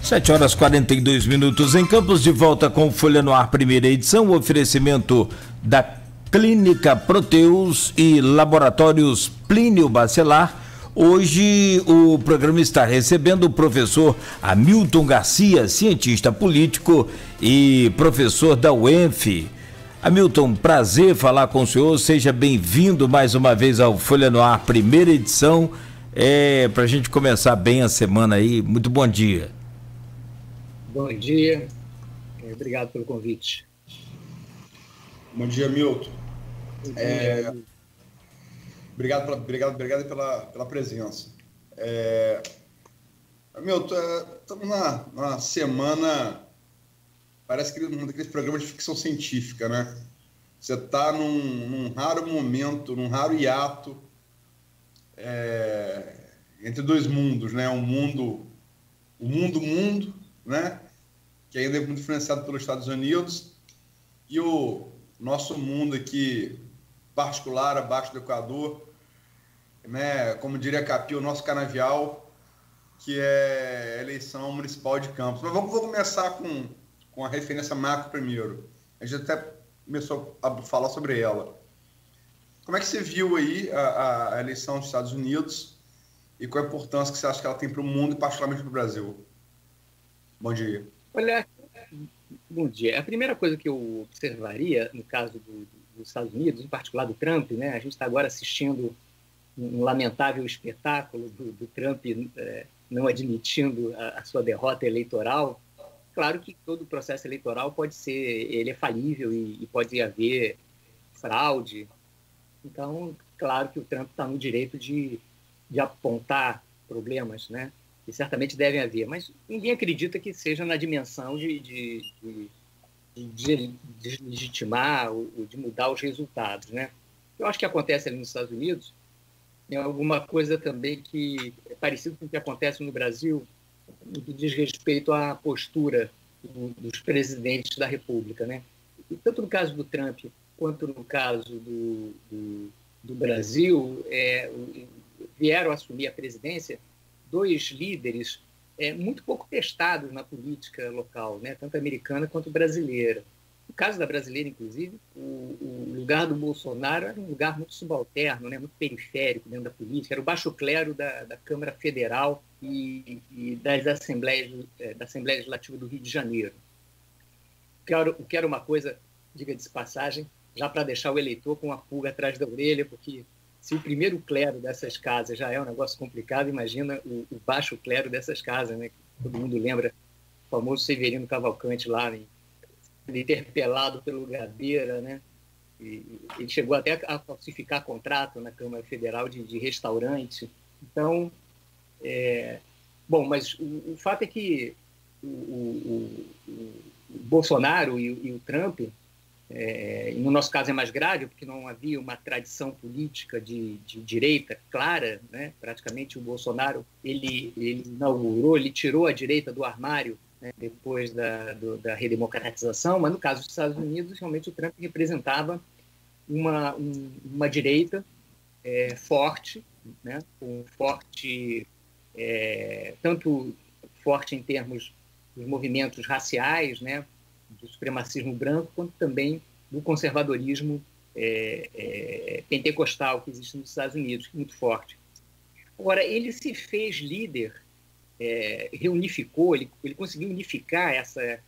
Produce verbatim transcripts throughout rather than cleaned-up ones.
sete horas e quarenta e dois minutos em Campos, de volta com Folha no Ar, primeira edição, o oferecimento da Clínica Proteus e Laboratórios Plínio Bacelar. Hoje o programa está recebendo o professor Hamilton Garcia, cientista político e professor da U E N F. Hamilton, prazer falar com o senhor, seja bem-vindo mais uma vez ao Folha no Ar, primeira edição, é, para a gente começar bem a semana aí. Muito bom dia. Bom dia, obrigado pelo convite. Bom dia, Milton. É, obrigado, pela, obrigado, obrigado pela, pela presença. É, Milton, estamos na, na semana, parece que um daqueles programas de ficção científica, né? Você está num, num raro momento, num raro hiato é, entre dois mundos, né? Um mundo, o mundo mundo, né? Que ainda é muito influenciado pelos Estados Unidos, e o nosso mundo aqui particular, abaixo do Equador, né? Como diria Capi, o nosso canavial, que é a eleição municipal de Campos. Mas vamos, vamos começar com, com a referência macro primeiro. A gente até começou a falar sobre ela. Como é que você viu aí a, a eleição dos Estados Unidos e qual a importância que você acha que ela tem para o mundo e particularmente para o Brasil? Bom dia. Olha, bom dia. A primeira coisa que eu observaria, no caso do, dos Estados Unidos, em particular do Trump, né? A gente está agora assistindo um lamentável espetáculo do, do Trump é, não admitindo a, a sua derrota eleitoral. Claro que todo o processo eleitoral pode ser, ele é falível e, e pode haver fraude. Então, claro que o Trump está no direito de, de apontar problemas, né? E certamente devem haver, mas ninguém acredita que seja na dimensão de, de, de, de, de legitimar ou de mudar os resultados, né? Eu acho que acontece ali nos Estados Unidos é alguma coisa também que é parecido com o que acontece no Brasil, no que diz respeito à postura do, dos presidentes da República, né? E tanto no caso do Trump quanto no caso do, do, do Brasil, é, vieram assumir a presidência dois líderes é, muito pouco testados na política local, né, tanto americana quanto brasileira. No caso da brasileira, inclusive, o, o lugar do Bolsonaro era um lugar muito subalterno, né, muito periférico dentro da política, era o baixo clero da, da Câmara Federal e, e das Assembleias, é, da Assembleia Legislativa do Rio de Janeiro. O que era, o que era uma coisa, diga-se de passagem, já para deixar o eleitor com a pulga atrás da orelha, porque se o primeiro clero dessas casas já é um negócio complicado, imagina o, o baixo clero dessas casas, né? Todo mundo lembra o famoso Severino Cavalcante lá, né? Interpelado pelo Gabeira, né? E, ele chegou até a falsificar contrato na Câmara Federal de, de restaurante. Então, é... bom, mas o, o fato é que o, o, o, o Bolsonaro e, e o Trump, É, no nosso caso é mais grave, porque não havia uma tradição política de, de direita clara, né? Praticamente o Bolsonaro ele, ele inaugurou, ele tirou a direita do armário, né? Depois da, do, da redemocratização, mas no caso dos Estados Unidos, realmente o Trump representava uma, um, uma direita é, forte, né? Um forte, é, tanto forte em termos dos movimentos raciais, né? Do supremacismo branco, quanto também do conservadorismo é, é, pentecostal que existe nos Estados Unidos, muito forte. Agora, ele se fez líder, é, reunificou, ele, ele conseguiu unificar essa, é,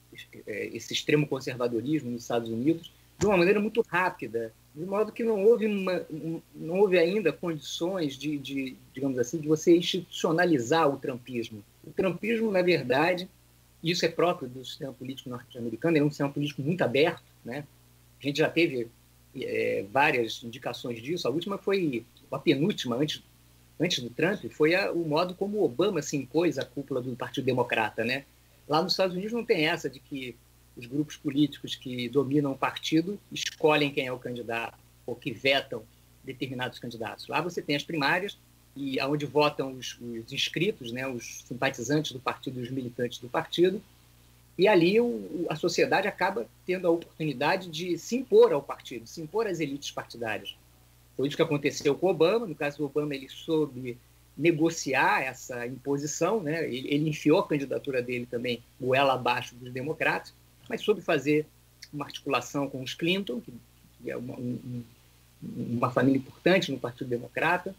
esse extremo conservadorismo nos Estados Unidos de uma maneira muito rápida, de modo que não houve, uma, não houve ainda condições de, de, digamos assim, de você institucionalizar o trumpismo. O trumpismo, na verdade, isso é próprio do sistema político norte-americano, é um sistema político muito aberto, né? A gente já teve é, várias indicações disso. A última foi, a penúltima, antes, antes do Trump, foi a, o modo como o Obama se impôs à cúpula do Partido Democrata, né? Lá nos Estados Unidos não tem essa de que os grupos políticos que dominam o partido escolhem quem é o candidato ou que vetam determinados candidatos. Lá você tem as primárias, e aonde votam os, os inscritos, né, os simpatizantes do partido e os militantes do partido, e ali o, a sociedade acaba tendo a oportunidade de se impor ao partido, se impor às elites partidárias. Foi isso que aconteceu com Obama. No caso do Obama, ele soube negociar essa imposição, né? Ele, ele enfiou a candidatura dele também goela abaixo dos democratas, mas soube fazer uma articulação com os Clinton, que, que é uma, um, uma família importante no Partido Democrata,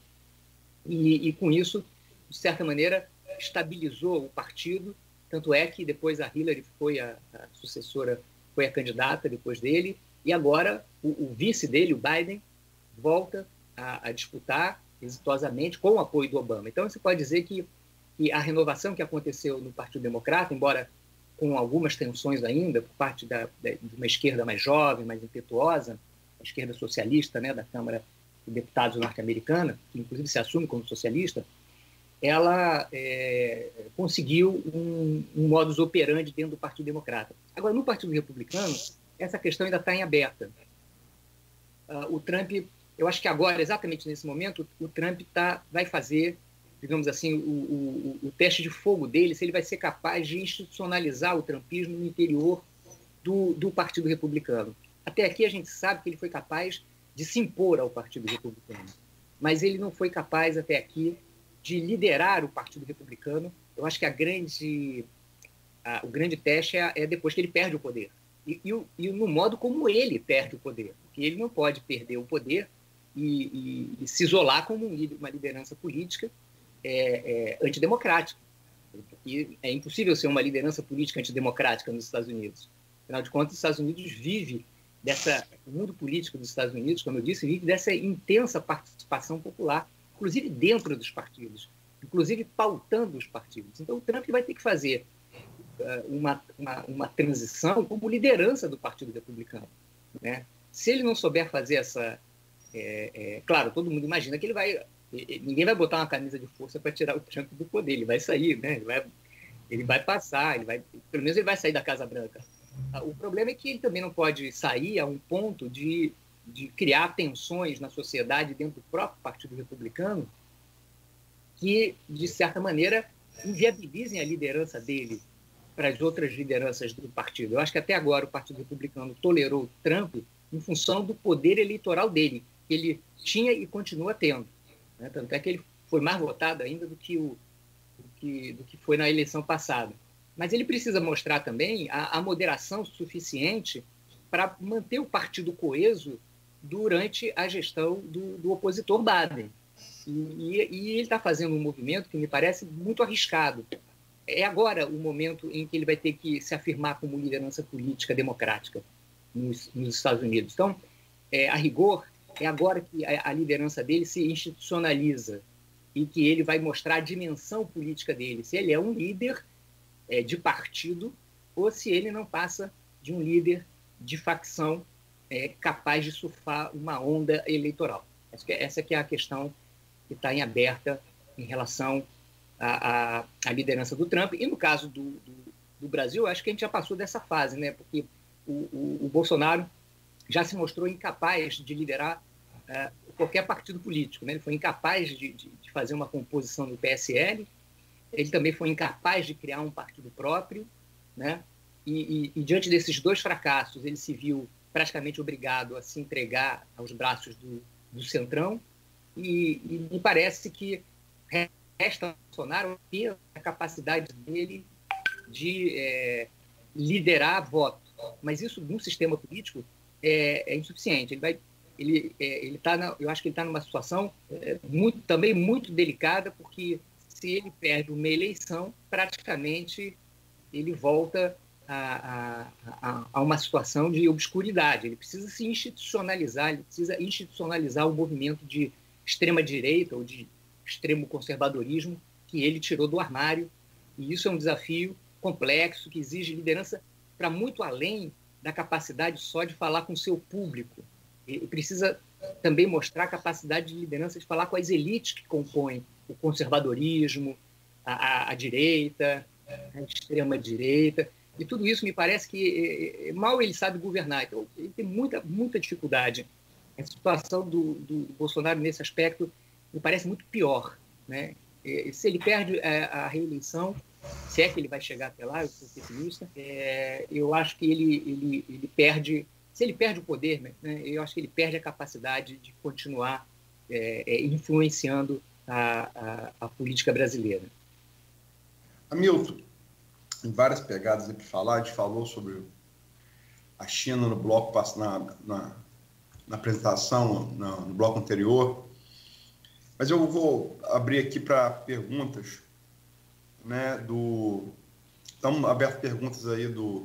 e, e com isso, de certa maneira, estabilizou o partido. Tanto é que depois a Hillary foi a, a sucessora, foi a candidata depois dele, e agora o, o vice dele, o Biden, volta a, a disputar exitosamente com o apoio do Obama. Então, você pode dizer que, que a renovação que aconteceu no Partido Democrata, embora com algumas tensões ainda, por parte da, da, de uma esquerda mais jovem, mais impetuosa, a esquerda socialista, né, da Câmara de Deputados norte-americana, que inclusive se assume como socialista, ela é, conseguiu um, um modus operandi dentro do Partido Democrata. Agora, no Partido Republicano, essa questão ainda está em aberta. Uh, o Trump... Eu acho que agora, exatamente nesse momento, o Trump tá, vai fazer, digamos assim, o, o, o teste de fogo dele, se ele vai ser capaz de institucionalizar o trumpismo no interior do, do Partido Republicano. Até aqui a gente sabe que ele foi capaz de se impor ao Partido Republicano, mas ele não foi capaz até aqui de liderar o Partido Republicano. Eu acho que a grande, a, o grande teste é, é depois que ele perde o poder. E, e, e no modo como ele perde o poder, porque ele não pode perder o poder E, e, e se isolar como um, uma liderança política é, é, antidemocrática. E é impossível ser uma liderança política antidemocrática nos Estados Unidos. Afinal de contas, os Estados Unidos vive dessa... O mundo político dos Estados Unidos, como eu disse, vive dessa intensa participação popular, inclusive dentro dos partidos, inclusive pautando os partidos. Então, o Trump vai ter que fazer uh, uma, uma, uma transição como liderança do Partido Republicano, né? Se ele não souber fazer essa... É, é, claro, todo mundo imagina que ele vai... Ninguém vai botar uma camisa de força para tirar o Trump do poder. Ele vai sair, né? Ele vai, ele vai passar, ele vai, pelo menos ele vai sair da Casa Branca. O problema é que ele também não pode sair a um ponto de, de criar tensões na sociedade dentro do próprio Partido Republicano que, de certa maneira, inviabilizem a liderança dele para as outras lideranças do partido. Eu acho que até agora o Partido Republicano tolerou o Trump em função do poder eleitoral dele, que ele tinha e continua tendo, né? Tanto é que ele foi mais votado ainda do que, o, do que, do que foi na eleição passada. Mas ele precisa mostrar também a, a moderação suficiente para manter o partido coeso durante a gestão do, do opositor Biden. E, e, e ele está fazendo um movimento que me parece muito arriscado. É agora o momento em que ele vai ter que se afirmar como liderança política democrática nos, nos Estados Unidos. Então, é, a rigor, é agora que a, a liderança dele se institucionaliza e que ele vai mostrar a dimensão política dele, se ele é um líder é, de partido ou se ele não passa de um líder de facção é, capaz de surfar uma onda eleitoral. Essa que é, essa que é a questão que está em aberta em relação à, à, à liderança do Trump. E no caso do, do, do Brasil, acho que a gente já passou dessa fase, né? Porque o, o, o Bolsonaro já se mostrou incapaz de liderar uh, qualquer partido político, né? Ele foi incapaz de, de, de fazer uma composição do P S L, ele também foi incapaz de criar um partido próprio, né? E, e, e diante desses dois fracassos, ele se viu praticamente obrigado a se entregar aos braços do, do Centrão, e, e me parece que resta ao Bolsonaro ter a capacidade dele de é, liderar voto. Mas isso, num sistema político, é, é insuficiente. Ele vai, ele, é, ele tá na, eu acho que ele está numa situação é, muito, também muito delicada, porque se ele perde uma eleição, praticamente ele volta a, a, a uma situação de obscuridade. Ele precisa se institucionalizar, ele precisa institucionalizar o movimento de extrema-direita ou de extremo conservadorismo que ele tirou do armário. E isso é um desafio complexo que exige liderança para muito além da capacidade só de falar com o seu público. Ele precisa também mostrar a capacidade de liderança de falar com as elites que compõem o conservadorismo, a, a, a direita, a extrema-direita. E tudo isso me parece que é, mal ele sabe governar. Então, ele tem muita, muita dificuldade. A situação do, do Bolsonaro nesse aspecto me parece muito pior, né? E, se ele perde a, a reeleição, se é que ele vai chegar até lá, eu sou pessimista, é, eu acho que ele, ele, ele perde... Se ele perde o poder, né, eu acho que ele perde a capacidade de continuar é, é, influenciando a, a, a, a política brasileira. Hamilton, em várias pegadas para falar, a gente falou sobre a China no bloco, na, na, na apresentação, no, no bloco anterior, mas eu vou abrir aqui para perguntas, né, do... Estão abertas perguntas aí do,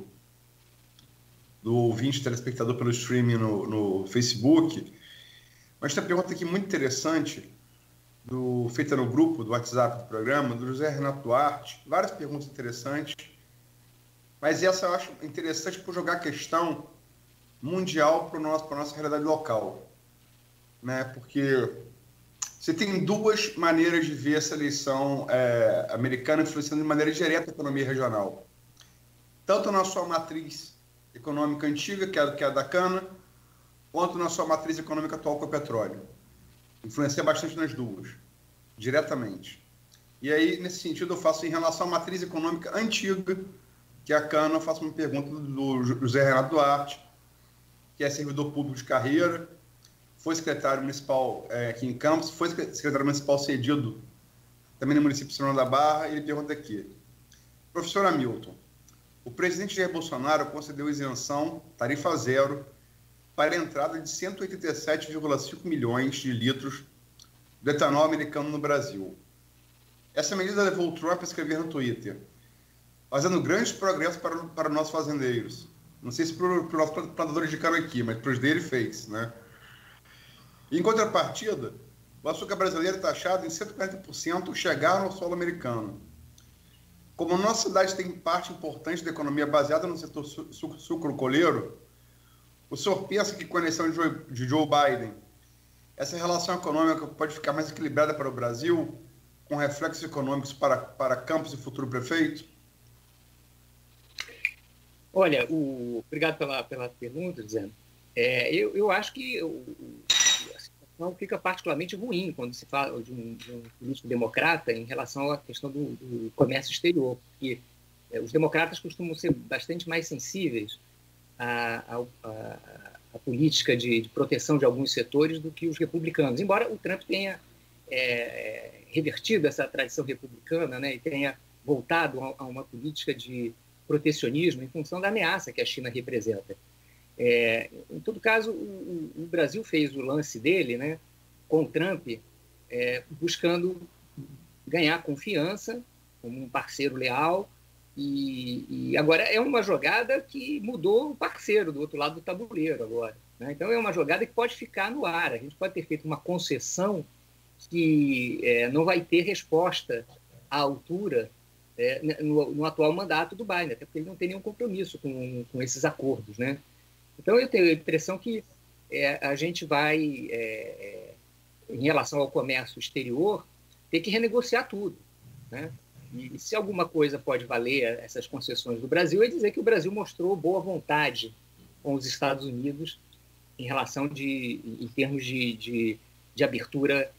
do ouvinte, telespectador pelo streaming no, no Facebook, mas tem uma pergunta aqui muito interessante, do, feita no grupo do WhatsApp do programa, do José Renato Duarte, várias perguntas interessantes, mas essa eu acho interessante por jogar a questão mundial para a nossa realidade local, né? Porque você tem duas maneiras de ver essa eleição é, americana influenciando de maneira direta a economia regional. Tanto na sua matriz econômica antiga, que é, que é a da cana, quanto na sua matriz econômica atual, com o petróleo. Influencia bastante nas duas, diretamente. E aí, nesse sentido, eu faço em relação à matriz econômica antiga, que é a cana, eu faço uma pergunta do José Renato Duarte, que é servidor público de carreira, foi secretário municipal é, aqui em Campos, foi secretário municipal cedido também no município de São João da Barra, e ele pergunta aqui: professor Hamilton, o presidente Jair Bolsonaro concedeu isenção, tarifa zero, para a entrada de cento e oitenta e sete vírgula cinco milhões de litros do etanol americano no Brasil. Essa medida levou o Trump a escrever no Twitter: fazendo grandes progressos para, para nossos fazendeiros. Não sei se para os nossos plantadores de cana aqui, mas para os dele fez, né? Em contrapartida, o açúcar brasileiro taxado em cento e quarenta por cento chegaram ao solo americano. Como a nossa cidade tem parte importante da economia baseada no setor sucro-coleiro, o senhor pensa que com a eleição de Joe Biden, essa relação econômica pode ficar mais equilibrada para o Brasil, com reflexos econômicos para, para Campos e futuro prefeito? Olha, o... obrigado pela, pela pergunta, dizendo. É, eu, eu acho que o, a situação fica particularmente ruim quando se fala de um, de um político democrata em relação à questão do, do comércio exterior, porque é, os democratas costumam ser bastante mais sensíveis à, à, à, à política de, de proteção de alguns setores do que os republicanos, embora o Trump tenha é, revertido essa tradição republicana, né, e tenha voltado a, a uma política de protecionismo em função da ameaça que a China representa. É, em todo caso, o, o Brasil fez o lance dele, né, com o Trump, é, buscando ganhar confiança como um parceiro leal, e, e agora é uma jogada que mudou o parceiro do outro lado do tabuleiro agora, né? Então é uma jogada que pode ficar no ar. A gente pode ter feito uma concessão que é, não vai ter resposta à altura É, no, no atual mandato do Biden, até porque ele não tem nenhum compromisso com, com esses acordos, né? Então, eu tenho a impressão que é, a gente vai, é, é, em relação ao comércio exterior, ter que renegociar tudo, né? E, e se alguma coisa pode valer essas concessões do Brasil, é dizer que o Brasil mostrou boa vontade com os Estados Unidos em relação de, em termos de, de, de abertura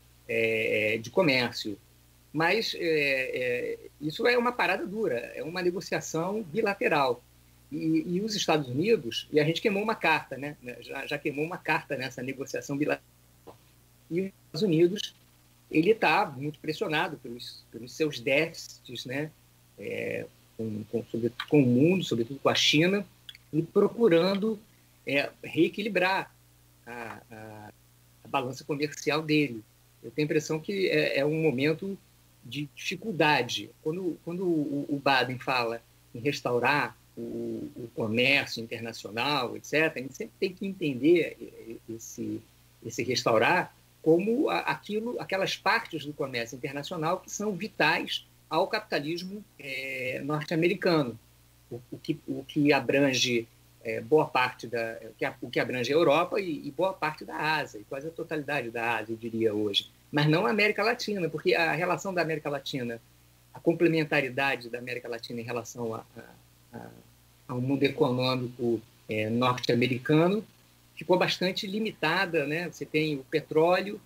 é, de comércio. Mas é, é, isso é uma parada dura, é uma negociação bilateral. E, e os Estados Unidos, e a gente queimou uma carta, né? já, já queimou uma carta nessa negociação bilateral. E os Estados Unidos, ele está muito pressionado pelos, pelos seus déficits, né? É, com, com, sobretudo com o mundo, sobretudo com a China, e procurando é, reequilibrar a, a, a balança comercial dele. Eu tenho a impressão que é, é um momento de dificuldade. Quando, quando o, o Biden fala em restaurar o, o comércio internacional, etcétera, a gente sempre tem que entender esse, esse restaurar como aquilo, aquelas partes do comércio internacional que são vitais ao capitalismo é, norte-americano, o, o, que, o que abrange é, boa parte da, o que, o que abrange a Europa e, e boa parte da Ásia, e quase a totalidade da Ásia, eu diria hoje. Mas não a América Latina, porque a relação da América Latina, a complementaridade da América Latina em relação a, a, a, ao mundo econômico é, norte-americano ficou bastante limitada, né? Você tem o petróleo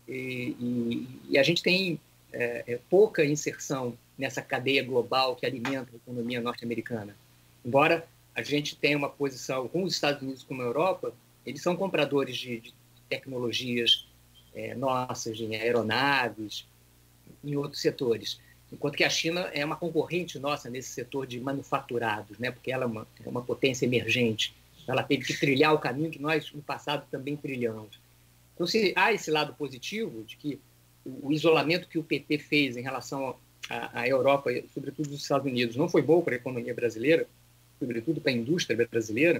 e, e, e a gente tem é, é, pouca inserção nessa cadeia global que alimenta a economia norte-americana. Embora a gente tenha uma posição com os Estados Unidos como a Europa, eles são compradores de, de tecnologias É, nossas, em aeronaves, em outros setores. Enquanto que a China é uma concorrente nossa nesse setor de manufaturados, né? Porque ela é uma, é uma potência emergente. Ela teve que trilhar o caminho que nós, no passado, também trilhamos. Então, se há esse lado positivo de que o, o isolamento que o P T fez em relação à, à Europa, sobretudo os Estados Unidos, não foi bom para a economia brasileira, sobretudo para a indústria brasileira,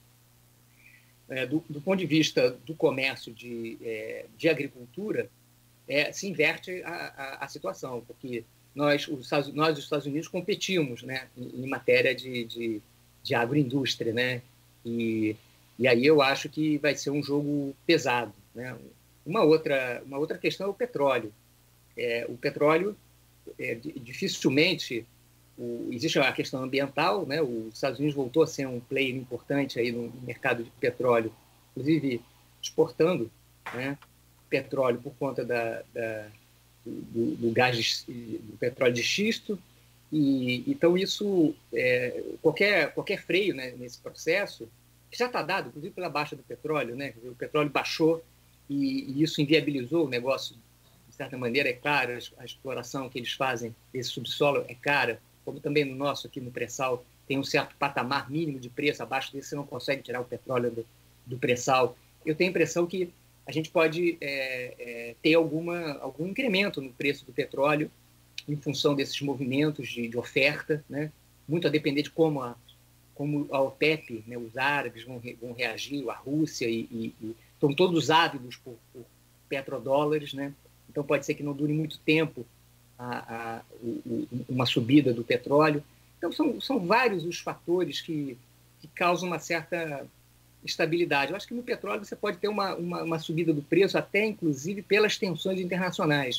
é, do, do ponto de vista do comércio de, é, de agricultura, é, se inverte a, a, a situação, porque nós os, Estados, nós, os Estados Unidos, competimos, né, em, em matéria de, de, de agroindústria, né, e, e aí eu acho que vai ser um jogo pesado, né. Uma outra, uma outra questão é o petróleo. É, o petróleo, é, dificilmente, o, existe a questão ambiental, né, os Estados Unidos voltou a ser um player importante aí no mercado de petróleo, inclusive exportando, né, petróleo por conta da, da, do, do gás, de, do petróleo de xisto, e então isso, é, qualquer, qualquer freio, né, nesse processo, que já está dado, inclusive pela baixa do petróleo, né, o petróleo baixou e, e isso inviabilizou o negócio, de certa maneira, é claro, a, a exploração que eles fazem desse subsolo é cara, como também no nosso aqui no pré-sal, tem um certo patamar mínimo de preço, abaixo desse você não consegue tirar o petróleo do, do pré-sal. Eu tenho a impressão que a gente pode é, é, ter alguma, algum incremento no preço do petróleo em função desses movimentos de, de oferta, né? Muito a depender de como a, como a OPEP, né, os árabes vão, re, vão reagir, a Rússia, e, e, e estão todos ávidos por, por petrodólares, né? Então pode ser que não dure muito tempo a, a, o, uma subida do petróleo. Então são, são vários os fatores que, que causam uma certa estabilidade. Eu acho que no petróleo você pode ter uma, uma, uma subida do preço, até inclusive pelas tensões internacionais.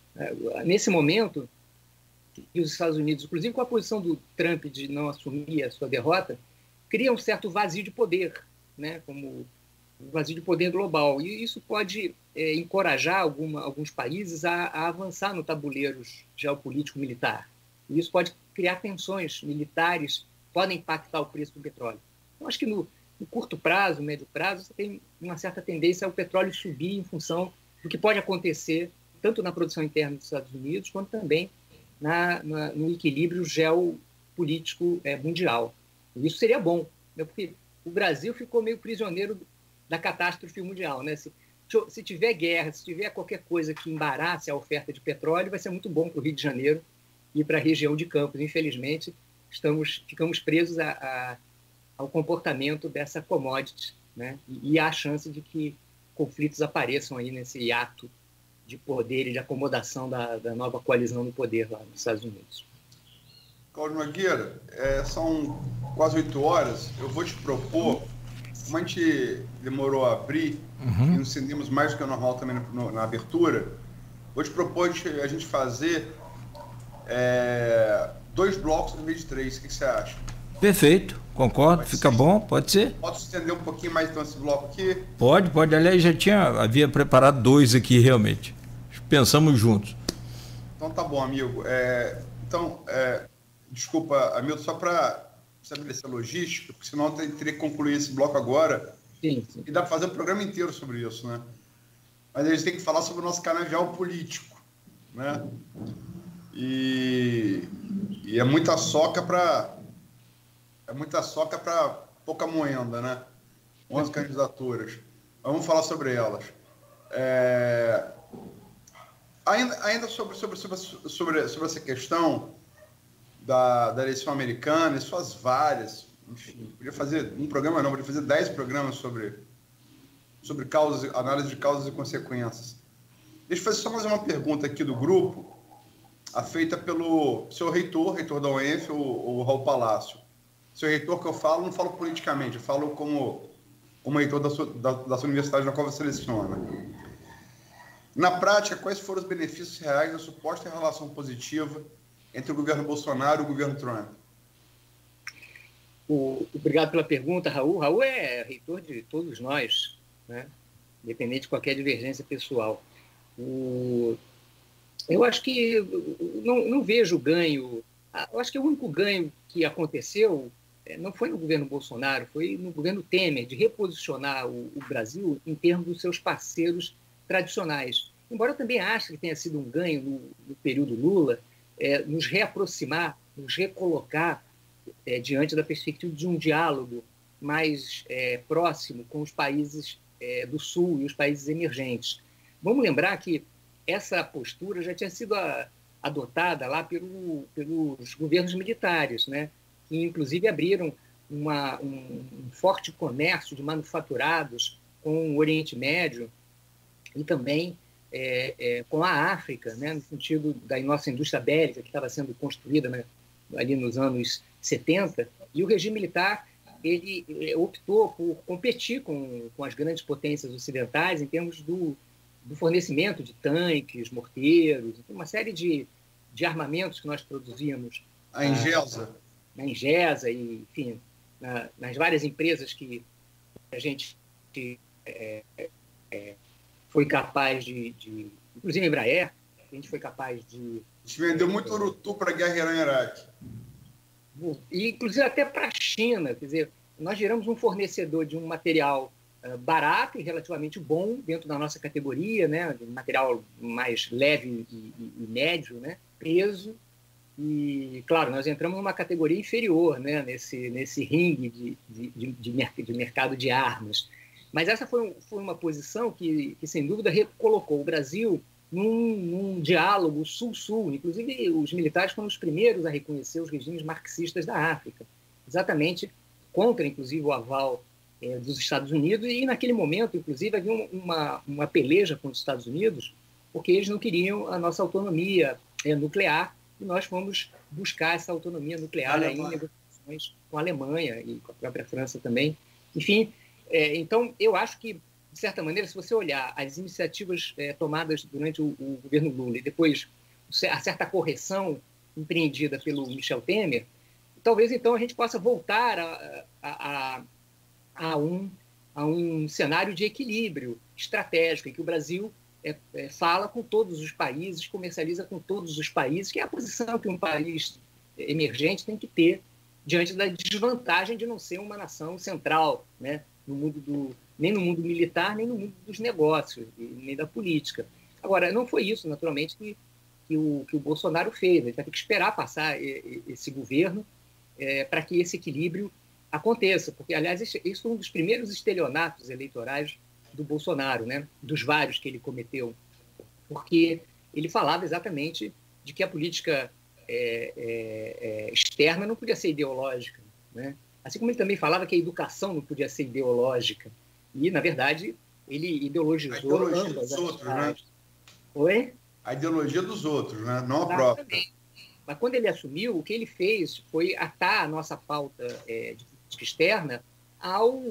Nesse momento, os Estados Unidos, inclusive com a posição do Trump de não assumir a sua derrota, cria um certo vazio de poder, né? Como um vazio de poder global. E isso pode é, encorajar alguma, alguns países a, a avançar no tabuleiro geopolítico-militar. E isso pode criar tensões militares, podem impactar o preço do petróleo. Então, acho que no No curto prazo, médio prazo, você tem uma certa tendência ao petróleo subir em função do que pode acontecer tanto na produção interna dos Estados Unidos quanto também na, na, no equilíbrio geopolítico é, mundial. E isso seria bom, né? Porque o Brasil ficou meio prisioneiro da catástrofe mundial, né? Se, se tiver guerra, se tiver qualquer coisa que embarace a oferta de petróleo, vai ser muito bom para o Rio de Janeiro e para a região de Campos. Infelizmente, estamos, ficamos presos a, a ao comportamento dessa commodity, né? E, e há a chance de que conflitos apareçam aí nesse ato de poder e de acomodação da, da nova coalizão no poder lá nos Estados Unidos. Cláudio Nogueira, é, são quase oito horas, eu vou te propor, como a gente demorou a abrir, uhum. e nos estendemos mais do que o normal também na, na abertura, vou te propor a gente fazer é, dois blocos em vez de três, o que, que você acha? Perfeito, concordo, pode fica ser. Bom, pode ser. Pode estender um pouquinho mais então esse bloco aqui? Pode, pode, aliás, já tinha, havia preparado dois aqui realmente, pensamos juntos. Então tá bom, amigo. É, então, é, desculpa, Hamilton, só para estabelecer a logística, porque senão eu teria que concluir esse bloco agora, sim, sim. E dá para fazer um programa inteiro sobre isso, né? Mas a gente tem que falar sobre o nosso canal geopolítico, né? E, e é muita soca para... É muita soca para pouca moenda, né? onze candidaturas. Vamos falar sobre elas. É... Ainda, ainda sobre, sobre, sobre, sobre, sobre essa questão da, da eleição americana e suas várias... Enfim, podia fazer um programa não, podia fazer dez programas sobre, sobre causas, análise de causas e consequências. Deixa eu fazer só mais uma pergunta aqui do grupo, a feita pelo seu reitor, reitor da U E N F, o, o Raul Palácio. Seu reitor que eu falo, não falo politicamente, eu falo como, como reitor da sua, da, da sua universidade na qual você seleciona. Na prática, quais foram os benefícios reais da suposta relação positiva entre o governo Bolsonaro e o governo Trump? O, obrigado pela pergunta, Raul. Raul é reitor de todos nós, né? Independente de qualquer divergência pessoal. O, eu acho que não, não vejo ganho. Eu acho que o único ganho que aconteceu não foi no governo Bolsonaro, foi no governo Temer, de reposicionar o, o Brasil em termos dos seus parceiros tradicionais. embora eu também ache que tenha sido um ganho no, no período Lula, é, nos reaproximar, nos recolocar é, diante da perspectiva de um diálogo mais é, próximo com os países é, do Sul e os países emergentes. Vamos lembrar que essa postura já tinha sido a, adotada lá pelo, pelos governos militares, né? Que inclusive abriram uma, um, um forte comércio de manufaturados com o Oriente Médio e também é, é, com a África, né? No sentido da nossa indústria bélica que estava sendo construída, né, ali nos anos setenta, e o regime militar ele optou por competir com, com as grandes potências ocidentais em termos do, do fornecimento de tanques, morteiros, uma série de, de armamentos que nós produzíamos. A Engesa. Na Engesa e, enfim, na, nas várias empresas que a gente que, é, é, foi capaz de, de... Inclusive a Embraer, a gente foi capaz de... A gente vendeu muito Urutu para a guerra no Iraque. E, inclusive, até para a China. Quer dizer, nós viramos um fornecedor de um material uh, barato e relativamente bom dentro da nossa categoria, né? De um material mais leve e, e, e médio, né? Peso. E, claro, nós entramos numa categoria inferior, né? nesse, nesse ringue de, de, de, de, de mercado de armas. Mas essa foi, foi uma posição que, que, sem dúvida, recolocou o Brasil num, num diálogo sul-sul. Inclusive, os militares foram os primeiros a reconhecer os regimes marxistas da África, exatamente contra, inclusive, o aval é, dos Estados Unidos. E, naquele momento, inclusive, havia uma, uma peleja com os Estados Unidos, porque eles não queriam a nossa autonomia é, nuclear, e nós fomos buscar essa autonomia nuclear aí em negociações com a Alemanha e com a própria França também. Enfim, é, então, eu acho que, de certa maneira, se você olhar as iniciativas é, tomadas durante o, o governo Lula e depois a certa correção empreendida pelo Michel Temer, talvez, então, a gente possa voltar a, a, a, a, um, a um cenário de equilíbrio estratégico, em que o Brasil é, é, fala com todos os países, comercializa com todos os países, que é a posição que um país emergente tem que ter diante da desvantagem de não ser uma nação central, né, no mundo do, nem no mundo militar, nem no mundo dos negócios, nem da política. Agora, não foi isso, naturalmente, que, que, o, que o Bolsonaro fez. Ele vai ter que esperar passar esse governo é, para que esse equilíbrio aconteça. Porque, aliás, isso foi um dos primeiros estelionatos eleitorais do Bolsonaro, né, dos vários que ele cometeu, porque ele falava exatamente de que a política é, é, é, externa não podia ser ideológica, né? Assim como ele também falava que a educação não podia ser ideológica. E, na verdade, ele ideologizou a ideologia ambas dos outros, né? Oi? A ideologia dos outros, né? Não a própria. Exatamente. Mas quando ele assumiu, o que ele fez foi atar a nossa pauta é, de política externa ao,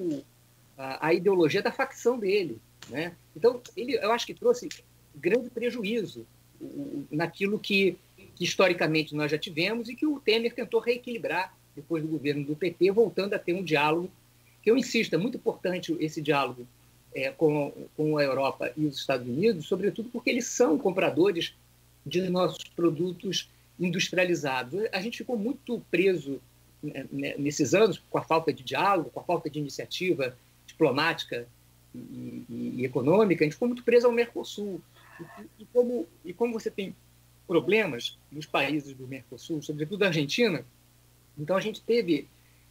a, a ideologia da facção dele, né? Então, ele, eu acho que trouxe grande prejuízo o, naquilo que, que, historicamente, nós já tivemos e que o Temer tentou reequilibrar depois do governo do P T, voltando a ter um diálogo, que eu insisto, é muito importante esse diálogo é, com, com a Europa e os Estados Unidos, sobretudo porque eles são compradores de nossos produtos industrializados. A gente ficou muito preso né, nesses anos com a falta de diálogo, com a falta de iniciativa diplomática e, e, e econômica, a gente ficou muito preso ao Mercosul. E, e, como, e como você tem problemas nos países do Mercosul, sobretudo a Argentina, então a gente teve,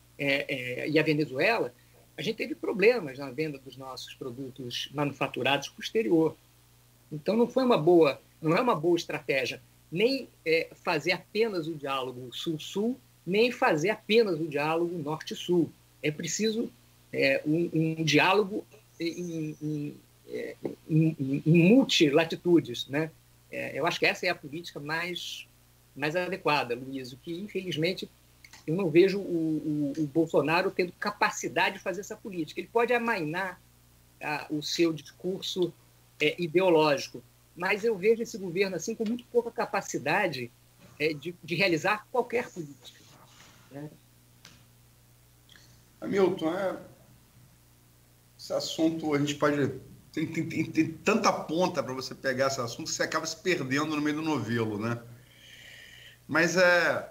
é, é, e a Venezuela, a gente teve problemas na venda dos nossos produtos manufaturados para o exterior. Então não foi uma boa, não é uma boa estratégia nem é, fazer apenas o diálogo sul-sul, nem fazer apenas o diálogo norte-sul. É preciso é, um, um diálogo em, em, em, em multilatitudes, né? É, eu acho que essa é a política mais, mais adequada, Luiz, o que, infelizmente, eu não vejo o, o, o Bolsonaro tendo capacidade de fazer essa política. Ele pode amainar ah, o seu discurso é, ideológico, mas eu vejo esse governo assim com muito pouca capacidade é, de, de realizar qualquer política, né? Hamilton, é... esse assunto a gente pode... Tem, tem, tem, tem tanta ponta para você pegar esse assunto que você acaba se perdendo no meio do novelo, né? Mas é...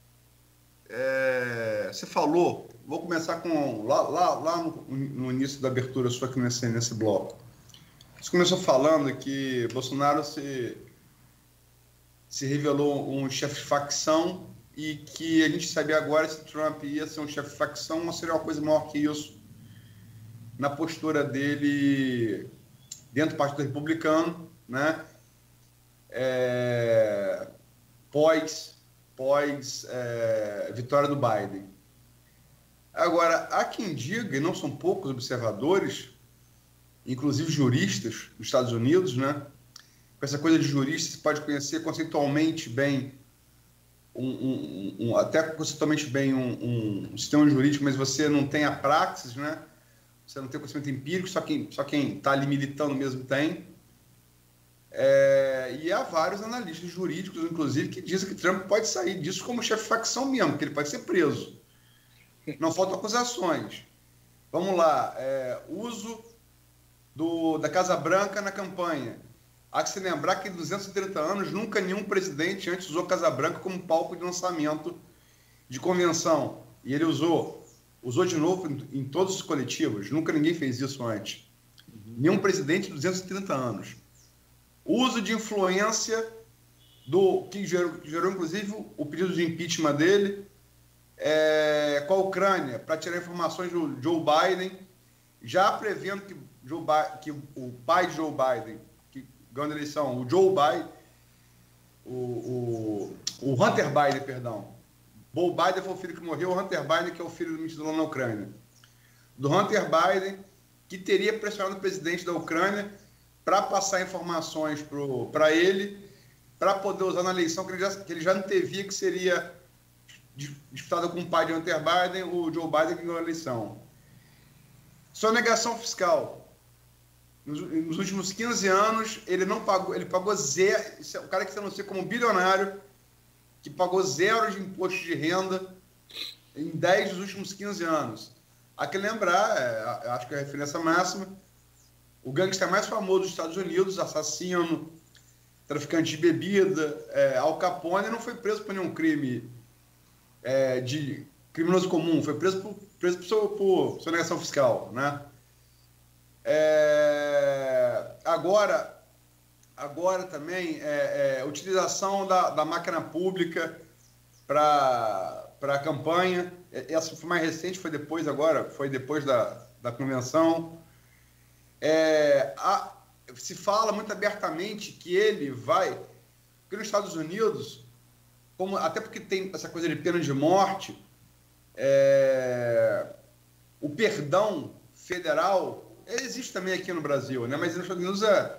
É, você falou, vou começar com lá, lá, lá no, no início da abertura sua aqui nesse, nesse bloco. Você começou falando que Bolsonaro se, se revelou um chefe de facção e que a gente sabia agora se Trump ia ser um chefe de facção ou seria uma coisa maior que isso na postura dele dentro do Partido Republicano, né? É, pós, pós é, vitória do Biden. Agora, há quem diga, e não são poucos observadores, inclusive juristas dos Estados Unidos, né? Com essa coisa de jurista, você pode conhecer conceitualmente bem, um, um, um, até conceitualmente bem um, um sistema jurídico, mas você não tem a praxis, né? Você não tem conhecimento empírico, só quem só quem está ali militando mesmo tem. É, e há vários analistas jurídicos, inclusive, que dizem que Trump pode sair disso como chefe de facção mesmo, que ele pode ser preso. Não faltam acusações. Vamos lá. É, uso do, da Casa Branca na campanha. Há que se lembrar que em duzentos e trinta anos nunca nenhum presidente antes usou Casa Branca como palco de lançamento de convenção. E ele usou. Usou de novo em, em todos os coletivos. Nunca ninguém fez isso antes. Uhum. Nenhum presidente em duzentos e trinta anos. Uso de influência do que gerou, que gerou inclusive, o pedido de impeachment dele é, com a Ucrânia, para tirar informações do Joe Biden, já prevendo que, Joe Biden, que o pai de Joe Biden, que ganhou a eleição, o Joe Biden, o, o, o Hunter Biden, perdão, Joe Biden foi o filho que morreu, o Hunter Biden, que é o filho do ministro na Ucrânia. Do Hunter Biden, que teria pressionado o presidente da Ucrânia para passar informações para ele, para poder usar na eleição que ele, já, que ele já antevia que seria disputada com o pai de Hunter Biden, o Joe Biden, que ganhou a eleição. Sonegação fiscal. Nos, nos últimos quinze anos, ele não pagou, ele pagou zero, o cara que se anuncia como bilionário, que pagou zero de imposto de renda em dez dos últimos quinze anos. Há que lembrar, é, acho que é a referência máxima, o gangster mais famoso dos Estados Unidos, assassino, traficante de bebida, é, Al Capone, não foi preso por nenhum crime é, de criminoso comum, foi preso por, preso por, por sonegação fiscal, né? É, agora, agora também, é, é, utilização da, da máquina pública para a campanha, essa foi mais recente, foi depois agora, foi depois da, da convenção. É, a, se fala muito abertamente que ele vai, porque nos Estados Unidos, como, até porque tem essa coisa de pena de morte, é, o perdão federal existe também aqui no Brasil, né? Mas nos Estados Unidos é,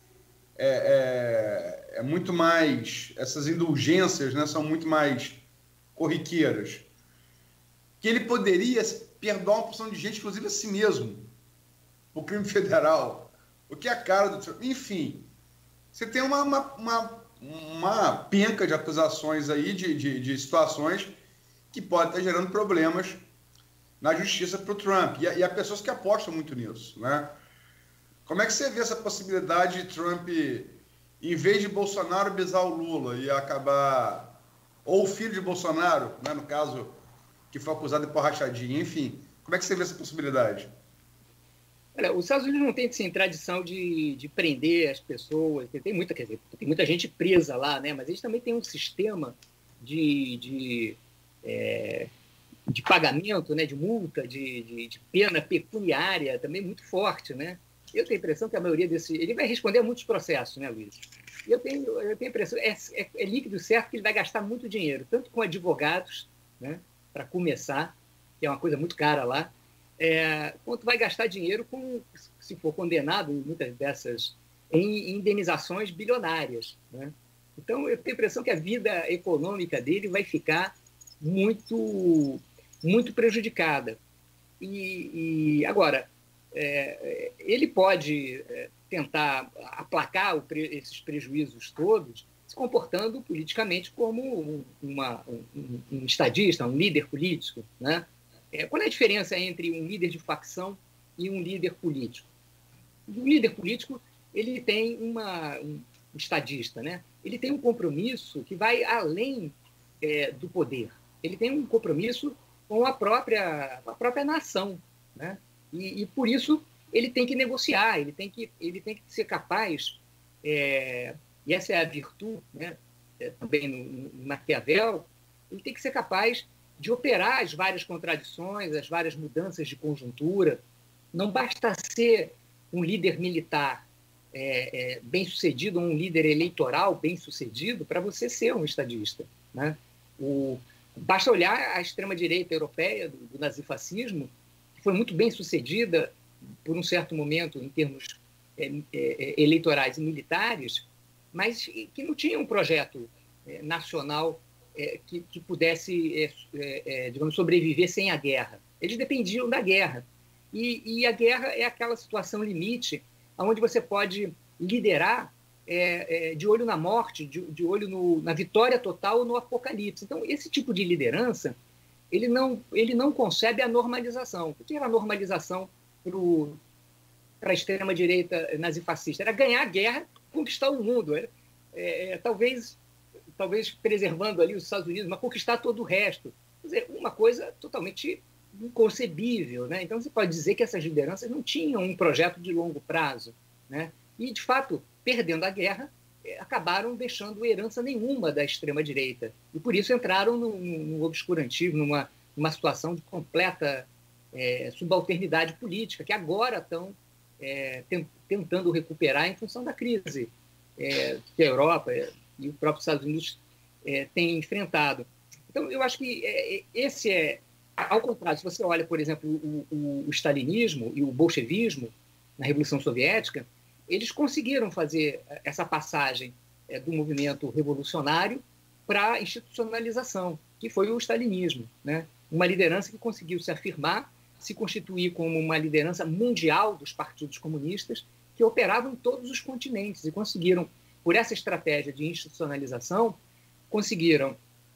é, é, é muito mais, essas indulgências, né, são muito mais corriqueiras, que ele poderia perdoar uma porção de gente, inclusive a si mesmo, o crime federal, o que é a cara do Trump. Enfim, você tem uma, uma, uma, uma penca de acusações aí, de, de, de situações que podem estar gerando problemas na justiça para o Trump. E, e há pessoas que apostam muito nisso, né? Como é que você vê essa possibilidade de Trump, em vez de Bolsonaro, besar o Lula e acabar... Ou o filho de Bolsonaro, né, no caso, que foi acusado de porrachadinha, enfim. Como é que você vê essa possibilidade? Olha, os Estados Unidos não tem assim, tradição de, de prender as pessoas, tem muita, quer dizer, tem muita gente presa lá, né? Mas eles também têm um sistema de, de, é, de pagamento, né? De multa, de, de, de pena pecuniária também muito forte, né? Eu tenho a impressão que a maioria desses... Ele vai responder a muitos processos, né, Luiz? Eu tenho, eu tenho a impressão, é, é, é líquido certo que ele vai gastar muito dinheiro, tanto com advogados, né, para começar, que é uma coisa muito cara lá, é, quanto vai gastar dinheiro com, se for condenado, em muitas dessas, em indenizações bilionárias, né? Então, eu tenho a impressão que a vida econômica dele vai ficar muito, muito prejudicada. E, e agora, é, ele pode... É, tentar aplacar o pre, esses prejuízos todos, se comportando politicamente como um, uma, um, um estadista, um líder político, né? É, qual é a diferença entre um líder de facção e um líder político? O líder político, ele tem uma... Um, um estadista, né? Ele tem um compromisso que vai além é, do poder. Ele tem um compromisso com a própria, a própria nação, né? E, e por isso ele tem que negociar, ele tem que, ele tem que ser capaz, é, e essa é a virtude, né, é, também no, no Maquiavel, ele tem que ser capaz de operar as várias contradições, as várias mudanças de conjuntura. Não basta ser um líder militar é, é, bem-sucedido, ou um líder eleitoral bem-sucedido para você ser um estadista, né? O, basta olhar a extrema-direita europeia do, do nazifascismo, que foi muito bem-sucedida por um certo momento em termos é, é, eleitorais e militares, mas que não tinha um projeto é, nacional é, que, que pudesse, é, é, digamos, sobreviver sem a guerra. Eles dependiam da guerra. E, e a guerra é aquela situação limite onde você pode liderar é, é, de olho na morte, de, de olho no, na vitória total ou no apocalipse. Então, esse tipo de liderança, ele não, ele não concebe a normalização. O que era a normalização para a extrema-direita nazifascista? Era ganhar a guerra, conquistar o mundo. Era, é, talvez, talvez preservando ali os Estados Unidos, mas conquistar todo o resto. Quer dizer, uma coisa totalmente inconcebível, né? Então, você pode dizer que essas lideranças não tinham um projeto de longo prazo, né? E, de fato, perdendo a guerra, acabaram deixando herança nenhuma da extrema-direita. E, por isso, entraram no, no obscurantismo, numa, numa situação de completa é, subalternidade política, que agora estão é, tentando recuperar em função da crise é, que a Europa e o próprio Estados Unidos é, têm enfrentado. Então, eu acho que é, esse é... Ao contrário, se você olha, por exemplo, o, o, o stalinismo e o bolchevismo na Revolução Soviética, eles conseguiram fazer essa passagem é, do movimento revolucionário para a institucionalização, que foi o stalinismo, né? Uma liderança que conseguiu se afirmar, se constituir como uma liderança mundial dos partidos comunistas que operavam em todos os continentes e conseguiram, por essa estratégia de institucionalização, conseguiram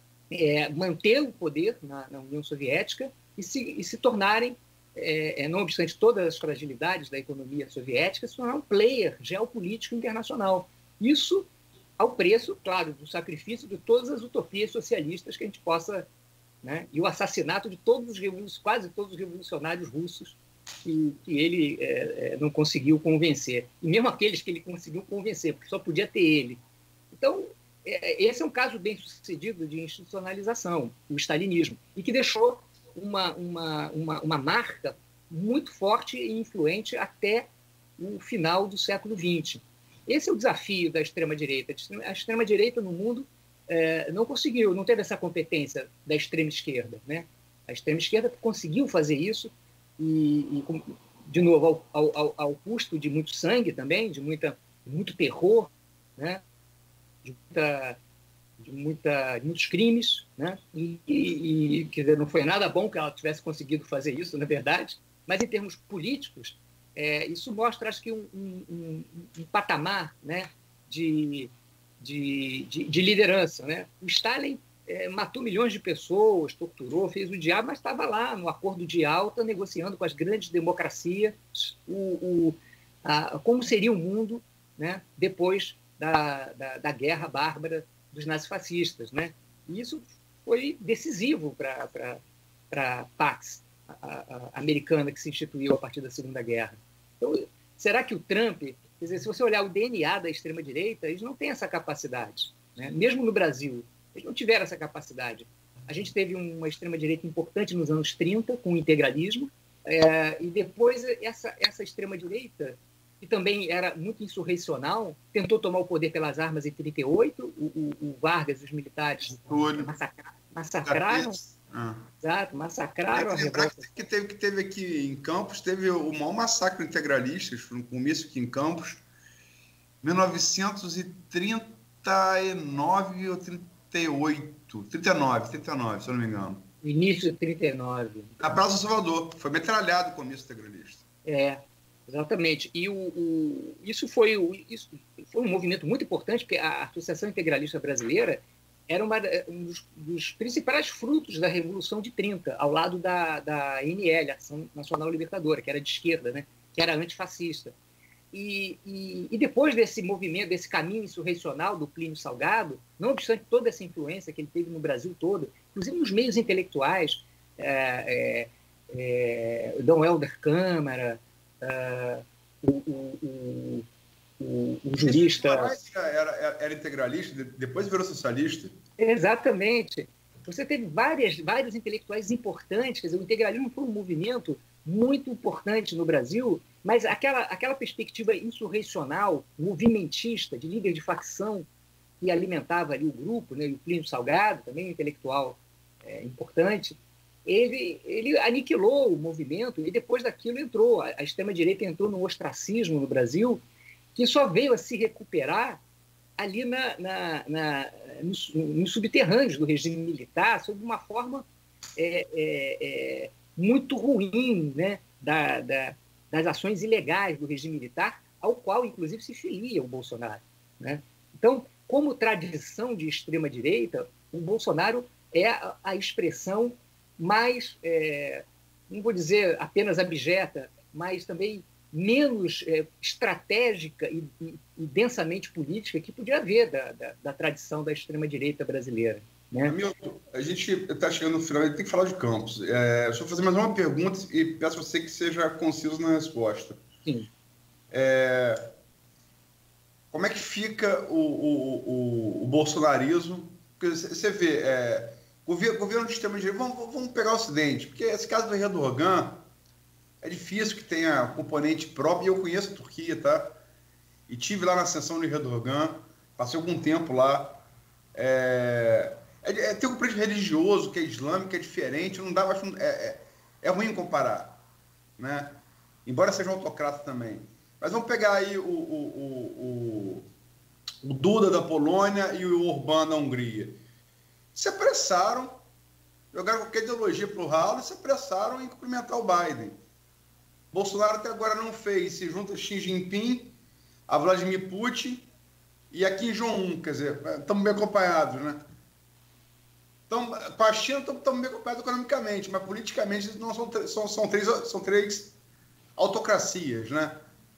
É, manter o poder na, na União Soviética e se, e se tornarem, é, é, não obstante todas as fragilidades da economia soviética, se tornar um player geopolítico internacional. Isso ao preço, claro, do sacrifício de todas as utopias socialistas que a gente possa... Né, e o assassinato de todos os quase todos os revolucionários russos que, que ele é, é, não conseguiu convencer. E mesmo aqueles que ele conseguiu convencer, porque só podia ter ele. Então, esse é um caso bem sucedido de institucionalização, o stalinismo, e que deixou uma, uma, uma, uma marca muito forte e influente até o final do século vinte. Esse é o desafio da extrema-direita. A extrema-direita no mundo é, não conseguiu, não teve essa competência da extrema-esquerda, né? A extrema-esquerda conseguiu fazer isso, e, e de novo, ao, ao, ao custo de muito sangue também, de muita, muito terror, né? De, muita, de muita, muitos crimes, né? E, e, e quer dizer, não foi nada bom que ela tivesse conseguido fazer isso, na verdade, mas em termos políticos, é, isso mostra, acho que, um, um, um patamar, né, de, de, de, de liderança, né? O Stalin é, matou milhões de pessoas, torturou, fez o diabo, mas estava lá no acordo de Yalta, negociando com as grandes democracias o, o, a, como seria o mundo, né, depois Da, da, da guerra bárbara dos nazifascistas, né? E isso foi decisivo para a Pax a, a, a americana, que se instituiu a partir da Segunda Guerra. Então, será que o Trump... Quer dizer, se você olhar o D N A da extrema-direita, eles não têm essa capacidade, né? Mesmo no Brasil, eles não tiveram essa capacidade. A gente teve uma extrema-direita importante nos anos trinta, com o integralismo, é, e depois essa, essa extrema-direita, que também era muito insurrecional, tentou tomar o poder pelas armas em trinta e oito, o, o, o Vargas e os militares massacraram, massacraram, ah. exato, massacraram a revolta. Que teve, que teve aqui em Campos, teve o maior massacre integralista, no começo aqui em Campos, mil novecentos e trinta e nove ou trinta e oito, trinta e nove, trinta e nove, se eu não me engano. Início de trinta e nove. Na Praça do Salvador, foi metralhado o começo integralista. É. Exatamente. E o, o, isso, foi, o, isso foi um movimento muito importante, porque a Associação Integralista Brasileira era uma, um dos, dos principais frutos da Revolução de trinta, ao lado da, da N L, Ação Nacional Libertadora, que era de esquerda, né? Que era antifascista. E, e, e depois desse movimento, desse caminho insurrecional do Plínio Salgado, não obstante toda essa influência que ele teve no Brasil todo, inclusive nos meios intelectuais, é, é, é, Dom Helder Câmara, uh, o, o, o, o, o jurista... Era, era, era integralista, depois virou socialista. Exatamente. Você teve várias, vários intelectuais importantes, quer dizer, o integralismo foi um movimento muito importante no Brasil, mas aquela, aquela perspectiva insurrecional, movimentista, de líder de facção, que alimentava ali o grupo, né, e o Plínio Salgado, também um intelectual é, importante, ele, ele aniquilou o movimento e depois daquilo entrou, a, a extrema-direita entrou no ostracismo no Brasil, que só veio a se recuperar ali na, na, na, nos, nos subterrâneos do regime militar, sob uma forma é, é, é, muito ruim, né, da, da, das ações ilegais do regime militar, ao qual, inclusive, se filia o Bolsonaro, né? Então, como tradição de extrema-direita, o Bolsonaro é a, a expressão mais, é, não vou dizer apenas abjeta, mas também menos é, estratégica e, e, e densamente política que podia haver da, da, da tradição da extrema-direita brasileira, né? Hamilton, a gente está chegando no final, a gente tem que falar de Campos. É, deixa eu fazer mais uma pergunta e peço a você que seja conciso na resposta. Sim. É, como é que fica o, o, o, o bolsonarismo? Porque você vê, é, governo, governo de extrema-direita, vamos, vamos pegar o Ocidente, porque esse caso do Erdogan é difícil que tenha componente próprio, e eu conheço a Turquia, tá? E tive lá na ascensão do Erdogan, passei algum tempo lá. É, é, é, tem um componente religioso, que é islâmico, que é diferente, não dá, acho, é, é, é ruim comparar, né? Embora seja um autocrata também. Mas vamos pegar aí o, o, o, o, o Duda da Polônia e o Orbán da Hungria. Se apressaram, jogaram qualquer ideologia para o ralo e se apressaram em cumprimentar o Biden. Bolsonaro até agora não fez, se junta a Xi Jinping, a Vladimir Putin e a Kim Jong-un, quer dizer, estamos bem acompanhados, né? Então, com a China estamos bem acompanhados economicamente, mas politicamente não são, são, são, três, são três autocracias, né?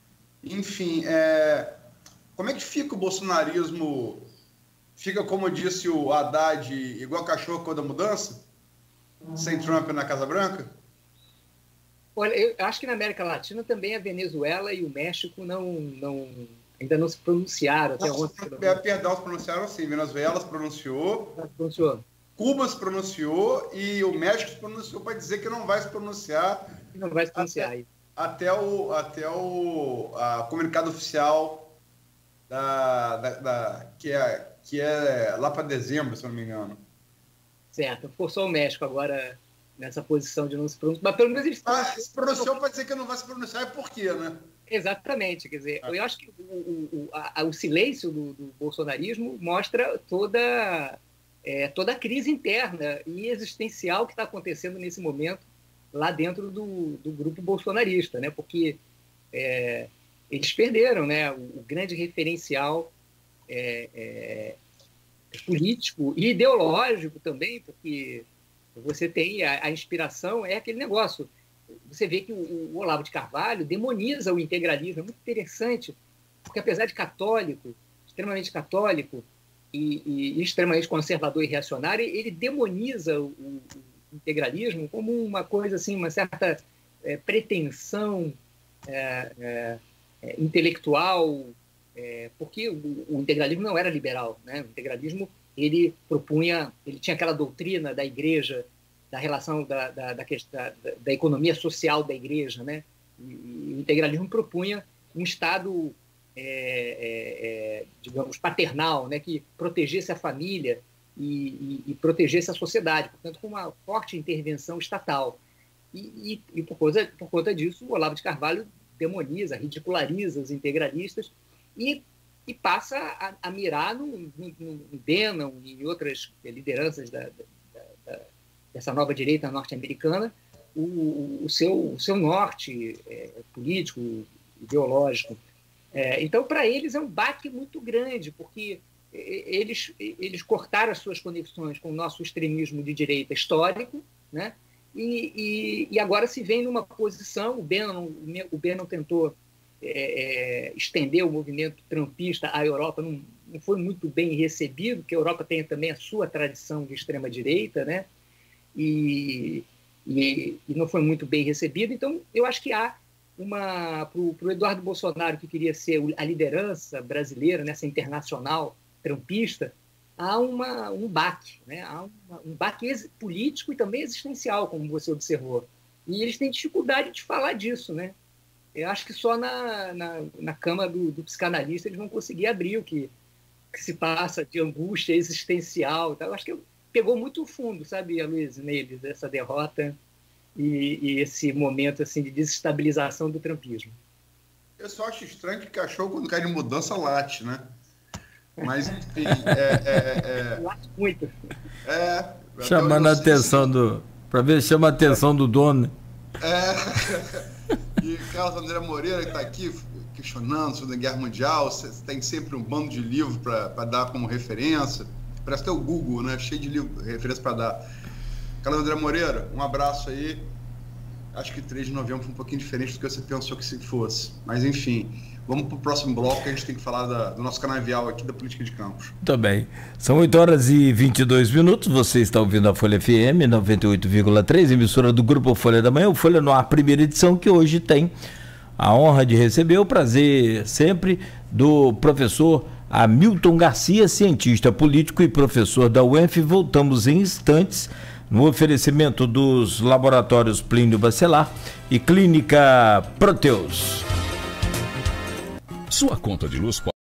Enfim, é, como é que fica o bolsonarismo? Fica, como disse o Haddad, igual cachorro quando a mudança? Sem Trump na Casa Branca? Olha, eu acho que na América Latina também a Venezuela e o México não, não, ainda não se pronunciaram. Até Nossa, ontem, perdão, se pronunciaram sim. Venezuela se pronunciou, se pronunciou. Cuba se pronunciou e o México se pronunciou para dizer que não vai se pronunciar. Não vai se pronunciar. Até, até, o, até o a comunicado oficial da, da, da, que, é, que é lá para dezembro, se não me engano. Certo. Forçou o México agora nessa posição de não se pronunciar. Mas pelo menos eles ah, se pronunciou para dizer que não vai se pronunciar, é por quê, né? Exatamente. Quer dizer, ah. eu acho que o, o, a, o silêncio do, do bolsonarismo mostra toda, é, toda a crise interna e existencial que está acontecendo nesse momento lá dentro do, do grupo bolsonarista, né? Porque é, eles perderam, né, o, o grande referencial é, é, político e ideológico também, porque você tem a, a inspiração, é aquele negócio. Você vê que o, o Olavo de Carvalho demoniza o integralismo, é muito interessante, porque apesar de católico, extremamente católico e, e, e extremamente conservador e reacionário, ele demoniza o, o integralismo como uma coisa assim, uma certa é, pretensão é, é, é, intelectual, é, porque o, o integralismo não era liberal, né? O integralismo ele propunha, ele tinha aquela doutrina da igreja, da relação da, da, da, da, da economia social da igreja, né? E, e o integralismo propunha um Estado, é, é, é, digamos, paternal, né? Que protegesse a família e, e, e protegesse a sociedade, portanto, com uma forte intervenção estatal. E, e, e por, coisa, por conta disso, o Olavo de Carvalho demoniza, ridiculariza os integralistas e e passa a, a mirar no, no, no Bannon e em outras lideranças da, da, da, dessa nova direita norte-americana o, o, seu, o seu norte é, político, ideológico. É, então, para eles é um baque muito grande, porque eles, eles cortaram as suas conexões com o nosso extremismo de direita histórico, né? e, e, e agora se vem numa posição, o Bannon, o Bannon tentou É, é, estender o movimento trumpista à Europa, não, não foi muito bem recebido, porque a Europa tem também a sua tradição de extrema-direita, né? e, e, e não foi muito bem recebido. Então, eu acho que há para o Eduardo Bolsonaro, que queria ser a liderança brasileira, nessa internacional trampista, há uma, um baque, né? Há uma, um baque político e também existencial, como você observou. E eles têm dificuldade de falar disso, né? Eu acho que só na, na, na cama do, do psicanalista eles vão conseguir abrir o que, que se passa de angústia existencial. Tá? Eu acho que pegou muito fundo, sabe, Luiz, neles, essa derrota e, e esse momento assim, de desestabilização do trumpismo. Eu só acho estranho que cachorro, quando cai de mudança, late, né? Mas, enfim, é... é, é... Late muito. É, chamando a atenção do... Para ver se chama a atenção do dono. É... E Carlos André Moreira, que está aqui questionando sobre a Guerra Mundial, você tem sempre um bando de livro para dar como referência. Parece até o Google, né? Cheio de livro, referência para dar. Carlos André Moreira, um abraço aí. Acho que três de novembro foi um pouquinho diferente do que você pensou que se fosse. Mas, enfim, vamos para o próximo bloco, que a gente tem que falar da, do nosso canavial aqui da política de campos. Muito bem. São oito horas e vinte e dois minutos. Você está ouvindo a Folha F M noventa e oito vírgula três, emissora do Grupo Folha da Manhã, o Folha no Ar, primeira edição, que hoje tem a honra de receber, o prazer sempre do professor Hamilton Garcia, cientista político e professor da U F. Voltamos em instantes no oferecimento dos laboratórios Plínio Bacelar e Clínica Proteus. Sua conta de luz pode